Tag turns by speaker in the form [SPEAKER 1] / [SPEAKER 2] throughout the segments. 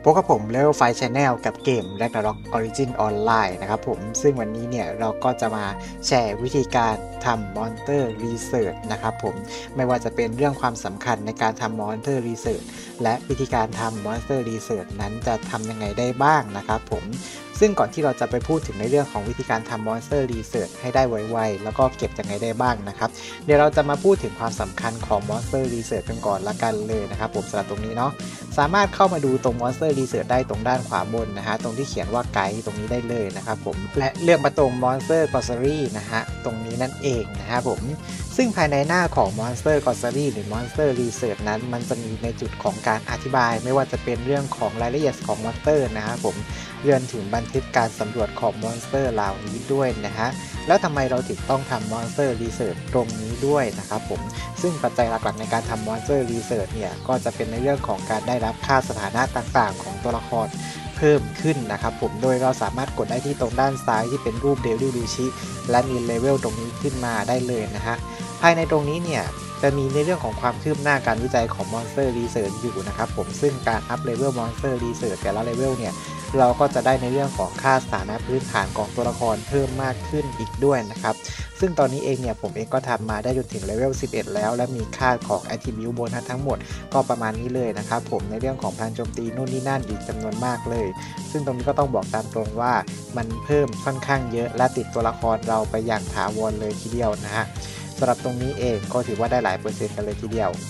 [SPEAKER 1] พบกับผมเลเวลไฟชาแนลกับเกม Ragnarok Origin Online นะครับผมซึ่งวันนี้เนี่ยเราก็จะมาแชร์วิธีการทำ Monster Research นะครับผมไม่ว่าจะเป็นเรื่องความสำคัญในการทำ Monster Research และวิธีการทำ Monster Research นั้นจะทำยังไงได้บ้างนะครับผมซึ่งก่อนที่เราจะไปพูดถึงในเรื่องของวิธีการทำ Monster Research ให้ได้ไวๆแล้วก็เก็บยังไงได้บ้างนะครับเดี๋ยวเราจะมาพูดถึงความสำคัญของ Monster Research กันก่อนละกันเลยนะครับผมสำหรับตรงนี้เนาะสามารถเข้ามาดูตรง Monster Research ได้ตรงด้านขวาบนนะฮะตรงที่เขียนว่าไกด์ตรงนี้ได้เลยนะครับผมและเลือกมาตรง Monster Glossary นะฮะตรงนี้นั่นเองนะครับผมซึ่งภายในหน้าของ Monster Glossary หรือ Monster Research นั้นมันจะมีในจุดของการอธิบายไม่ว่าจะเป็นเรื่องของรายละเอียดของ Monster นะครับผมเรียนถึงบันทึกการสำรวจของ Monster เหล่านี้ด้วยนะฮะแล้วทำไมเราถึงต้องทำ Monster Research ตรงนี้ด้วยนะครับผมซึ่งปัจจัยหลักๆในการทำ Monster Research เนี่ยก็จะเป็นในเรื่องของการได้รับค่าสถานะต่างๆของตัวละครเพิ่มขึ้นนะครับผมโดยเราสามารถกดได้ที่ตรงด้านซ้ายที่เป็นรูปเดลิลูชิและมีเลเวลตรงนี้ขึ้นมาได้เลยนะฮะภายในตรงนี้เนี่ยจะมีในเรื่องของความคืบหน้าการวิจัยของ Monster Research อยู่นะครับผมซึ่งการอัพเลเวล Monster Research แต่ละเลเวลเนี่ยเราก็จะได้ในเรื่องของค่าสถานะพื้นฐานของตัวละครเพิ่มมากขึ้นอีกด้วยนะครับซึ่งตอนนี้เองเนี่ยผมเองก็ทำมาได้จนถึงเลเวล 11 แล้วและมีค่าของ Attribute Bonus ทั้งหมดก็ประมาณนี้เลยนะครับผมในเรื่องของพลังโจมตีนู่นนี่นั่นอีกจำนวนมากเลยซึ่งตรงนี้ก็ต้องบอกตามตรงว่ามันเพิ่มค่อนข้างเยอะและติดตัวละครเราไปอย่างถาวรเลยทีเดียวนะฮะสำหรับตรงนี้เองก็ถือว่าได้หลายเปอร์เซ็นต์กันเลยทีเดียว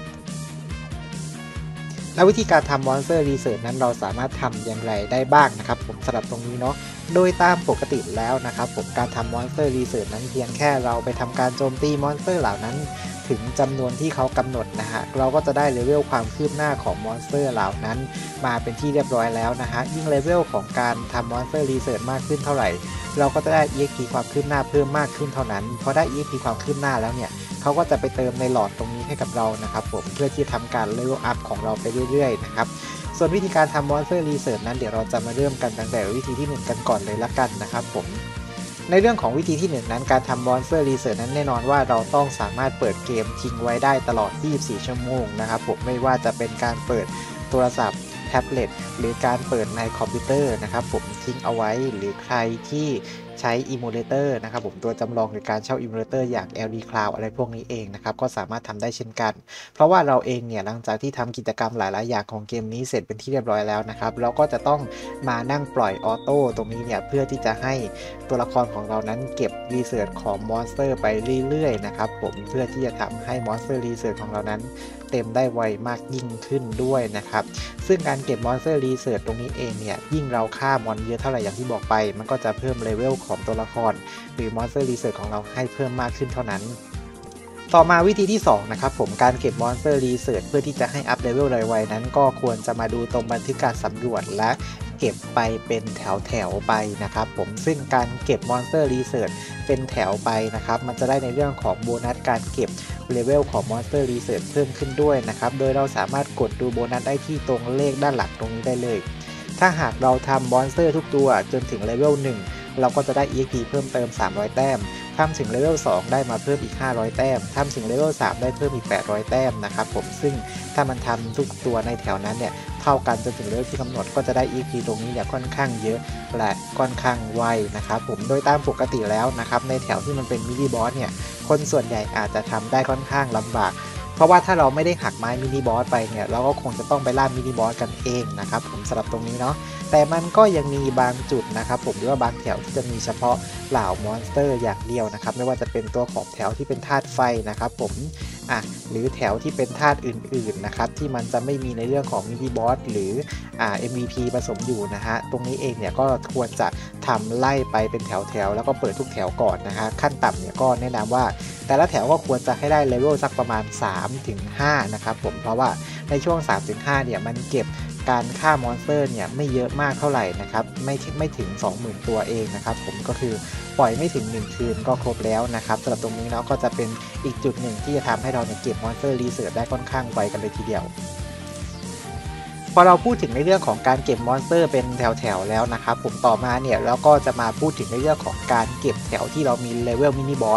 [SPEAKER 1] แล้ววิธีการทำ Monster Research นั้นเราสามารถทำอย่างไรได้บ้างนะครับผมสำหรับตรงนี้เนาะโดยตามปกติแล้วนะครับผมการทำ Monster Research นั้นเพียงแค่เราไปทำการโจมตี Monster เหล่านั้นถึงจำนวนที่เขากำหนดนะฮะเราก็จะได้เลเวลความคืบหน้าของ Monster เหล่านั้นมาเป็นที่เรียบร้อยแล้วนะฮะยิ่งเลเวลของการทำ Monster Research มากขึ้นเท่าไหร่เราก็จะได้ EXP ความคืบหน้าเพิ่มมากขึ้นเท่านั้นพอได้ EXP ความคืบหน้าแล้วเนี่ยเขาก็จะไปเติมในหลอดตรงนี้ให้กับเรานะครับผมเพื่อที่จะทำการเลเวลอัพของเราไปเรื่อยๆนะครับส่วนวิธีการทำ Monster Research นั้นเดี๋ยวเราจะมาเริ่มกันตั้งแต่วิธีที่1กันก่อนเลยละกันนะครับผมในเรื่องของวิธีที่1นั้นการทำ Monster Research นั้นแน่นอนว่าเราต้องสามารถเปิดเกมทิ้งไว้ได้ตลอด 24 ชั่วโมงนะครับผมไม่ว่าจะเป็นการเปิดโทรศัพท์แท็บเล็ตหรือการเปิดในคอมพิวเตอร์นะครับผมทิ้งเอาไว้หรือใครที่ใช้อิมูเลเตอร์นะครับผมตัวจำลองหรือการเช่าอิมูเลเตอร์อย่าง LD Cloud อะไรพวกนี้เองนะครับก็สามารถทำได้เช่นกันเพราะว่าเราเองเนี่ยหลังจากที่ทำกิจกรรมหลายๆอย่างของเกมนี้เสร็จเป็นที่เรียบร้อยแล้วนะครับเราก็จะต้องมานั่งปล่อยออโต้ตรงนี้เนี่ยเพื่อที่จะให้ตัวละครของเรานั้นเก็บรีเสิร์ชของมอนสเตอร์ไปเรื่อยๆนะครับผมเพื่อที่จะทำให้มอนสเตอร์รีเสิร์ชของเรานั้นเต็มได้ไวมากยิ่งขึ้นด้วยนะครับซึ่งการเก็บ Monster Research ตรงนี้เองเนี่ยยิ่งเราฆ่ามอนเยอะเท่าไหร่อย่างที่บอกไปมันก็จะเพิ่มเลเวลของตัวละครหรือ Monster Research ของเราให้เพิ่มมากขึ้นเท่านั้นต่อมาวิธีที่2นะครับผมการเก็บ Monster Research เพื่อที่จะให้อัพเลเวลไวๆนั้นก็ควรจะมาดูตรงบันทึกการสำรวจและเก็บไปเป็นแถวๆไปนะครับผมซึ่งการเก็บ Monster Research เป็นแถวไปนะครับมันจะได้ในเรื่องของโบนัสการเก็บเลเวลของ Monster Research เพิ่มขึ้นด้วยนะครับโดยเราสามารถกดดูโบนัสได้ที่ตรงเลขด้านหลังตรงนี้ได้เลยถ้าหากเราทำ Monster ทุกตัวจนถึงเลเวล1เราก็จะได้ EXP เพิ่มเติม300แต้มทำถึงเลเวล2ได้มาเพิ่มอีก500แต้มทำถึงเลเวล3ได้เพิ่มอีก800แต้มนะครับผมซึ่งถ้ามันทำทุกตัวในแถวนั้นเนี่ยเท่ากันจนถึงเลเวลที่กำหนดก็จะได้ EXP ตรงนี้เนี่ยค่อนข้างเยอะและค่อนข้างไวนะครับผมโดยตามปกติแล้วนะครับในแถวที่มันเป็นมินิบอสเนี่ยคนส่วนใหญ่อาจจะทำได้ค่อนข้างลำบากเพราะว่าถ้าเราไม่ได้หักไม้มินิบอสไปเนี่ยเราก็คงจะต้องไปล่ามินิบอสกันเองนะครับผมสำหรับตรงนี้เนาะแต่มันก็ยังมีบางจุดนะครับผมหรือว่าบางแถวที่จะมีเฉพาะเหล่ามอนสเตอร์อย่างเดียวนะครับไม่ว่าจะเป็นตัวขอบแถวที่เป็นธาตุไฟนะครับผมหรือแถวที่เป็นธาตุอื่นๆนะครับที่มันจะไม่มีในเรื่องของมินิบอสหรือMVP ผสมอยู่นะฮะตรงนี้เองเนี่ยก็ควรจะทำไล่ไปเป็นแถวๆแล้วก็เปิดทุกแถวก่อนนะฮะขั้นต่ำเนี่ยก็แนะนำว่าแต่ละแถวก็ควรจะให้ได้เลเวลสักประมาณ 3-5 นะครับผมเพราะว่าในช่วง 3-5 เนี่ยมันเก็บการฆ่ามอนสเตอร์เนี่ยไม่เยอะมากเท่าไหร่นะครับไม่ถึง 20,000 ตัวเองนะครับผมก็คือปล่อยไม่ถึง1คืนก็ครบแล้วนะครับสำหรับตรงนี้เนาะก็จะเป็นอีกจุดหนึ่งที่จะทำให้เราเนี่ยเก็บมอนสเตอร์รีเสิร์ชได้ค่อนข้างไวกันเลยทีเดียวพอเราพูดถึงในเรื่องของการเก็บมอนสเตอร์เป็นแถวๆแล้วนะครับผมต่อมาเนี่ยเราก็จะมาพูดถึงในเรื่องของการเก็บแถวที่เรามีเลเวลมินิบอส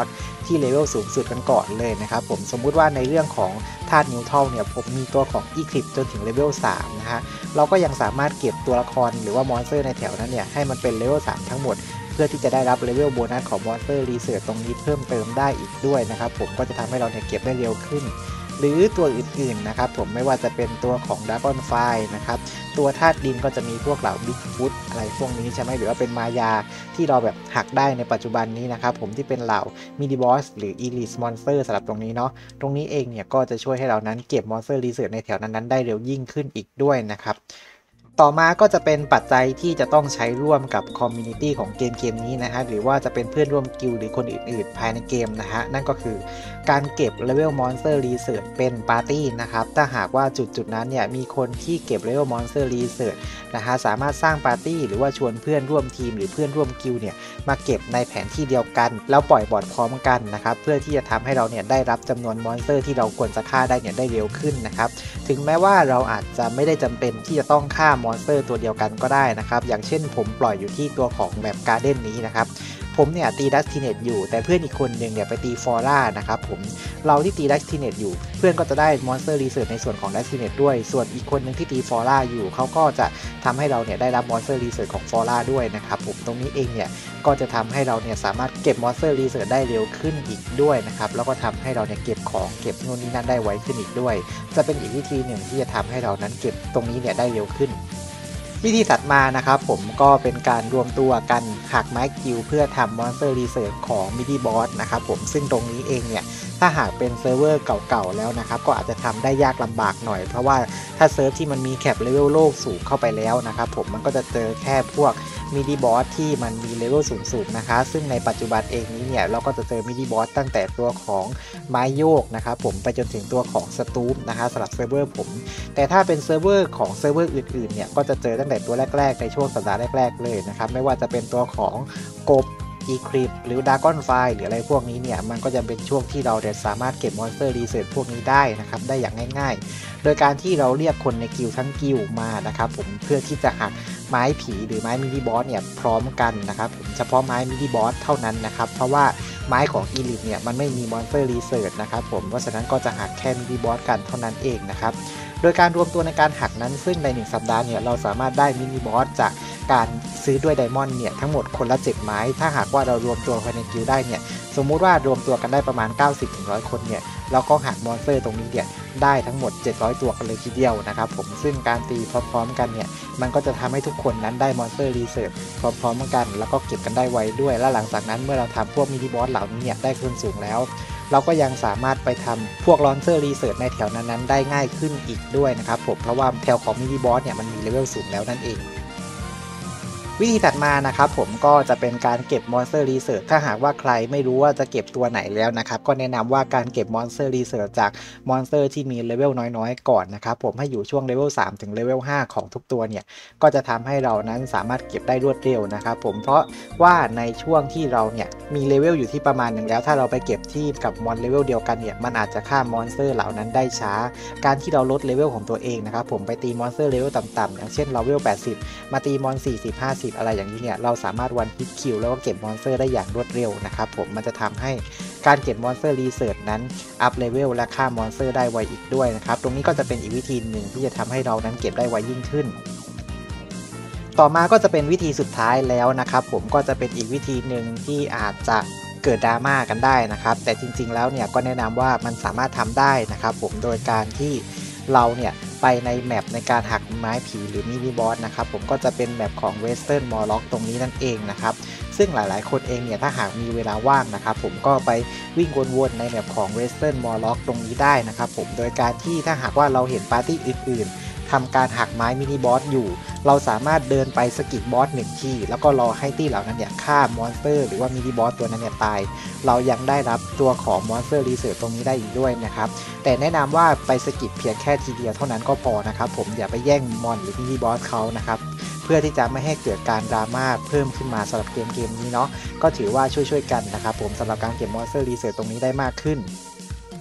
[SPEAKER 1] ที่เลเวลสูงสุดกันก่อนเลยนะครับผมสมมุติว่าในเรื่องของธาตุนิวทรัลเนี่ยผมมีตัวของ Eclipse จนถึงเลเวล3นะฮะเราก็ยังสามารถเก็บตัวละครหรือว่ามอนสเตอร์ในแถวนั้นเนี่ยให้มันเป็นเลเวล3ทั้งหมดเพื่อที่จะได้รับเลเวลโบนัสของมอนสเตอร์รีเสิร์ชตรงนี้เพิ่มเติมได้อีกด้วยนะครับผมก็จะทำให้เราเนี่ยเก็บได้เร็วขึ้นหรือตัวอื่นๆนะครับผมไม่ว่าจะเป็นตัวของ Dragon Fire นะครับตัวธาตุดินก็จะมีพวกเหล่า Bigfoot อะไรพวกนี้ใช่ไหมหรือว่าเป็นมายาที่เราแบบหักได้ในปัจจุบันนี้นะครับผมที่เป็นเหล่า Mini Boss หรือ Elite Monster สำหรับตรงนี้เนาะตรงนี้เองเนี่ยก็จะช่วยให้เรานั้นเก็บ Monster Research ในแถวนั้นๆได้เร็วยิ่งขึ้นอีกด้วยนะครับต่อมาก็จะเป็นปัจจัยที่จะต้องใช้ร่วมกับคอมมูนิตี้ของเกมนี้นะฮะหรือว่าจะเป็นเพื่อนร่วมกิลด์หรือคนอื่นๆภายในเกมนะฮะนั่นก็คือการเก็บเลเวลมอนสเตอร์รีเสิร์ชเป็นปาร์ตี้นะครับถ้าหากว่าจุดนั้นเนี่ยมีคนที่เก็บเลเวลมอนสเตอร์รีเสิร์ชนะฮะสามารถสร้างปาร์ตี้หรือว่าชวนเพื่อนร่วมทีมหรือเพื่อนร่วมกิลด์เนี่ยมาเก็บในแผนที่เดียวกันแล้วปล่อยบอทพร้อมกันนะครับเพื่อที่จะทำให้เราเนี่ยได้รับจำนวนมอนสเตอร์ที่เราควรจะฆ่าได้เนี่ยได้เร็วขึ้นนะครับถึงแม้ว่าเราอาจจะไม่ได้จำเป็นที่จะต้องฆ่ามอนสเตอร์ตัวเดียวกันก็ได้นะครับอย่างเช่นผมปล่อยอยู่ที่ตัวของแบบการ์เด้นนี้นะครับผมเนี่ยตีดัสติเนตอยู่แต่เพื่อนอีกคนหนึ่งเนี่ยไปตีฟอร่านะครับผมเราที่ตีดัสติเนตอยู่เพื่อนก็จะได้มอนสเตอร์รีเสิร์ชในส่วนของดัสติเนตด้วยส่วนอีกคนหนึ่งที่ตีฟอร่าอยู่เขาก็จะทำให้เราเนี่ยได้รับมอนสเตอร์รีเสิร์ชของฟอร่าด้วยนะครับผมตรงนี้เองเนี่ยก็จะทำให้เราเนี่ยสามารถเก็บมอนสเตอร์รีเสิร์ชได้เร็วขึ้นอีกด้วยนะครับแล้วก็ทำให้เราเนี่ยเก็บของเก็บนู่นนี่นั่นได้ไวขึ้นอีกด้วยจะเป็นอีกวิธีหนึ่งที่จะทำให้เรานั้นเก็บตรงนี้เนี่ยได้เร็วขึ้นวิธีถัดมานะครับผมก็เป็นการรวมตัวกันหักไม้กิลเพื่อทำมอนสเตอร์รีเสิร์ชของมินิบอสนะครับผมซึ่งตรงนี้เองเนี่ยถ้าหากเป็นเซิร์ฟเวอร์เก่าๆแล้วนะครับก็อาจจะทำได้ยากลำบากหน่อยเพราะว่าถ้าเซิร์ฟที่มันมีแคปเลเวลโลกสูงเข้าไปแล้วนะครับผมมันก็จะเจอแค่พวกมินิบอสที่มันมีเลเวลสูงๆนะคะซึ่งในปัจจุบันเองนี้เนี่ยเราก็จะเจอมินิบอสตั้งแต่ตัวของไม้โยกนะครับผมไปจนถึงตัวของสตูปนะคะสำหรับเซิร์ฟเวอร์ผมแต่ถ้าเป็นเซิร์ฟเวอร์ของเซิร์ฟเวอร์อื่นๆเนี่ยก็จะเจอตั้งแต่ตัวแรกๆในช่วงสัปดาห์แรกๆเลยนะครับไม่ว่าจะเป็นตัวของกบEclipse หรือ Dragon Fire หรืออะไรพวกนี้เนี่ยมันก็จะเป็นช่วงที่เราสามารถเก็บมอนสเตอร์รีเสิร์ชพวกนี้ได้นะครับได้อย่างง่ายๆโดยการที่เราเรียกคนในกิลด์ทั้งกิลด์มานะครับผมเพื่อที่จะหักไม้ผีหรือไม้มินิบอสเนี่ยพร้อมกันนะครับผมเฉพาะไม้มินิบอสเท่านั้นนะครับเพราะว่าไม้ของ Elite เนี่ยมันไม่มีมอนสเตอร์รีเสิร์ชนะครับผมเพราะฉะนั้นก็จะหักแค่มินิบอสกันเท่านั้นเองนะครับโดยการรวมตัวในการหักนั้นซึ่งใน1สัปดาห์เนี่ยเราสามารถได้มินิบอสจากการซื้อด้วยไดมอนด์เนี่ยทั้งหมดคนละ7ไม้ถ้าหากว่าเรารวมตัวภายในกิลด์ได้เนี่ยสมมุติว่ารวมตัวกันได้ประมาณ 90-100 คนเนี่ยเราก็หักมอนสเตอร์ตรงนี้เนี่ยได้ทั้งหมด700ตัวกันเลยทีเดียวนะครับผมซึ่งการตีพร้อมๆกันเนี่ยมันก็จะทำให้ทุกคนนั้นได้มอนสเตอร์รีเสิร์ชพร้อมๆกันแล้วก็เก็บกันได้ไวด้วยและหลังจากนั้นเมื่อเราทำพวกมินิบอสเหล่านี้เนี่ยได้ขึ้นสูงแล้วเราก็ยังสามารถไปทำพวกลอนเซอร์รีเสิร์ชในแถวนั้นๆได้ง่ายขึ้นอีกด้วยนะครับผมเพราะว่าแถวของมินิบอสเนี่ยมันมีเลเวลสูงแล้วนั่นเองวิธีถัดมานะครับผมก็จะเป็นการเก็บ Monster Research ถ้าหากว่าใครไม่รู้ว่าจะเก็บตัวไหนแล้วนะครับก็แนะนำว่าการเก็บ Monster Research จาก Monster ที่มีเลเวลน้อยๆก่อนนะครับผมให้อยู่ช่วงเลเวล3ถึงเลเวล5ของทุกตัวเนี่ยก็จะทำให้เรานั้นสามารถเก็บได้รวดเร็วนะครับผมเพราะว่าในช่วงที่เราเนี่ยมีเลเวลอยู่ที่ประมาณหนึ่งแล้วถ้าเราไปเก็บที่กับมอนเลเวลเดียวกันเนี่ยมันอาจจะฆ่ามอนสเตอร์เหล่านั้นได้ช้าการที่เราลดเลเวลของตัวเองนะครับผมไปตีมอนสเตอร์เลเวลต่ำๆอย่างเช่นเลเวล80มาตีมอน40-50อะไรอย่างนี้เนี่ยเราสามารถวันฮิตคิวแล้วก็เก็บมอนสเตอร์ได้อย่างรวดเร็วนะครับผมมันจะทำให้การเก็บมอนสเตอร์รีเสิร์ชนั้นอัพเลเวลและฆ่ามอนสเตอร์ได้ไวอีกด้วยนะครับตรงนี้ก็จะเป็นอีกวิธีหนึ่งที่จะทำให้เรานั้นเก็บได้ไวยิ่งขึ้นต่อมาก็จะเป็นวิธีสุดท้ายแล้วนะครับผมก็จะเป็นอีกวิธีหนึ่งที่อาจจะเกิดดราม่ากันได้นะครับแต่จริงๆแล้วเนี่ยก็แนะนำว่ามันสามารถทำได้นะครับผมโดยการที่เราเนี่ยไปในแมปในการหักไม้ผีหรือมินิบอสนะครับผมก็จะเป็นแมปของ Western Morlock ตรงนี้นั่นเองนะครับซึ่งหลายๆคนเองเนี่ยถ้าหากมีเวลาว่างนะครับผมก็ไปวิ่งวนๆในแมปของ Western Morlock ตรงนี้ได้นะครับผมโดยการที่ถ้าหากว่าเราเห็นปาร์ตี้อื่นๆทำการหักไม้มินิบอสอยู่เราสามารถเดินไปสกิดบอส1ทีแล้วก็รอให้ตี้เหล่านั้นเนี่ยฆ่ามอนสเตอร์หรือว่ามินิบอสตัวนั้นเนี่ยตายเรายังได้รับตัวของมอนสเตอร์รีเสิร์ชตรงนี้ได้อีกด้วยนะครับแต่แนะนำว่าไปสกิดเพียงแค่ทีเดียวเท่านั้นก็พอนะครับผมอย่าไปแย่งมอนหรือมินิบอสเขานะครับเพื่อที่จะไม่ให้เกิดการดราม่าเพิ่มขึ้นมาสำหรับเกมนี้เนาะก็ถือว่าช่วยๆกันนะครับผมสำหรับการเก็บมอนสเตอร์รีเสิร์ชตรงนี้ได้มากขึ้น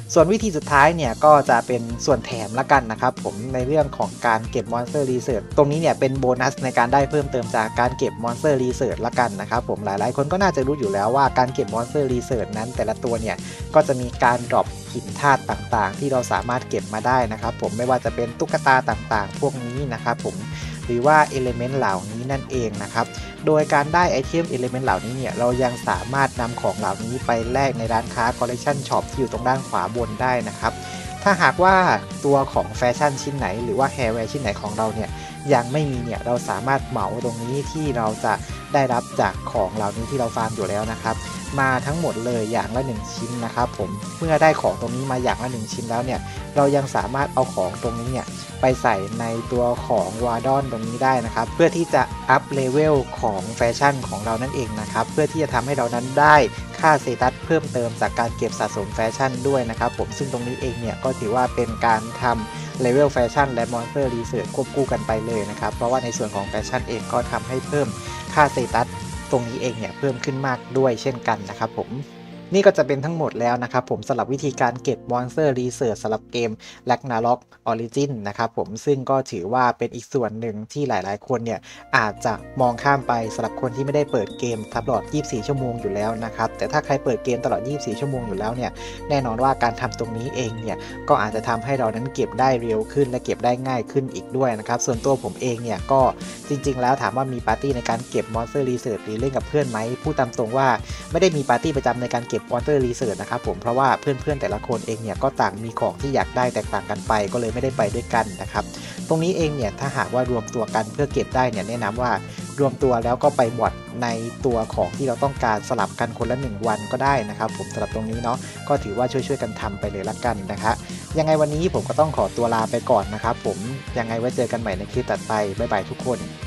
[SPEAKER 1] ส่วนวิธีสุดท้ายเนี่ยก็จะเป็นส่วนแถมละกันนะครับผมในเรื่องของการเก็บ Monster Research ตรงนี้เนี่ยเป็นโบนัสในการได้เพิ่มเติมจากการเก็บ Monster Research ละกันนะครับผมหลายๆคนก็น่าจะรู้อยู่แล้วว่าการเก็บ Monster Research นั้นแต่ละตัวเนี่ยก็จะมีการดรอปหินธาตุต่างๆที่เราสามารถเก็บมาได้นะครับผมไม่ว่าจะเป็นตุ๊กตาต่างๆพวกนี้นะครับผมหรือว่าเอลิเมนต์เหล่านี้นั่นเองนะครับโดยการได้ไอเทมเอลิเมนต์เหล่านี้เนี่ยเรายังสามารถนำของเหล่านี้ไปแลกในร้านค้า Collection Shop ที่อยู่ตรงด้านขวาบนได้นะครับถ้าหากว่าตัวของแฟชั่นชิ้นไหนหรือว่าแฮร์แวร์ชิ้นไหนของเราเนี่ยยังไม่มีเนี่ยเราสามารถเหมาตรงนี้ที่เราจะได้รับจากของเหล่านี้ที่เราฟาร์มอยู่แล้วนะครับมาทั้งหมดเลยอย่างละ1ชิ้นนะครับผมเมื่อได้ของตรงนี้มาอย่างละ1ชิ้นแล้วเนี่ยเรายังสามารถเอาของตรงนี้เนี่ยไปใส่ในตัวของวาร์ดอนตรงนี้ได้นะครับเพื่อที่จะอัพเลเวลของแฟชั่นของเรานั่นเองนะครับเพื่อที่จะทำให้เรานั้นได้ค่าสเตตัสเพิ่มเติมจากการเก็บสะสมแฟชั่นด้วยนะครับผมซึ่งตรงนี้เองเนี่ยก็ถือว่าเป็นการทำเลเวลแฟชั่นและมอนสเตอร์รีเสิร์ชควบคู่กันไปเลยนะครับเพราะว่าในส่วนของแฟชั่นเองก็ทำให้เพิ่มค่าสเตตัสตรงนี้เองเนี่ยเพิ่มขึ้นมากด้วยเช่นกันนะครับผมนี่ก็จะเป็นทั้งหมดแล้วนะครับผมสำหรับวิธีการเก็บ Monster Research สำหรับเกม Ragnarok Origin นะครับผมซึ่งก็ถือว่าเป็นอีกส่วนหนึ่งที่หลายๆคนเนี่ยอาจจะมองข้ามไปสำหรับคนที่ไม่ได้เปิดเกมตลอด 24 ชั่วโมงอยู่แล้วนะครับแต่ถ้าใครเปิดเกมตลอด 24 ชั่วโมงอยู่แล้วเนี่ยแน่นอนว่าการทำตรงนี้เองเนี่ยก็อาจจะทำให้เรานั้นเก็บได้เร็วขึ้นและเก็บได้ง่ายขึ้นอีกด้วยนะครับส่วนตัวผมเองเนี่ยก็จริงๆแล้วถามว่ามีปาร์ตี้ในการเก็บ Monster Research หรือเล่นกับเพื่อนไหมพูดตามตรงว่าไม่ได้มีปาร์ตี้ประจำในการเก็บ Monster Research นะครับผมเพราะว่าเพื่อนๆแต่ละคนเองเนี่ยก็ต่างมีของที่อยากได้แตกต่างกันไปก็เลยไม่ได้ไปด้วยกันนะครับตรงนี้เองเนี่ยถ้าหากว่ารวมตัวกันเพื่อเก็บได้เนี่ยแนะนำว่ารวมตัวแล้วก็ไปบอทในตัวของที่เราต้องการสลับกันคนละ1วันก็ได้นะครับผมสำหรับตรงนี้เนาะก็ถือว่าช่วยๆกันทำไปเลยละกันนะคะยังไงวันนี้ผมก็ต้องขอตัวลาไปก่อนนะครับผมยังไงไว้เจอกันใหม่ในคลิปถัดไปบ๊ายบายทุกคน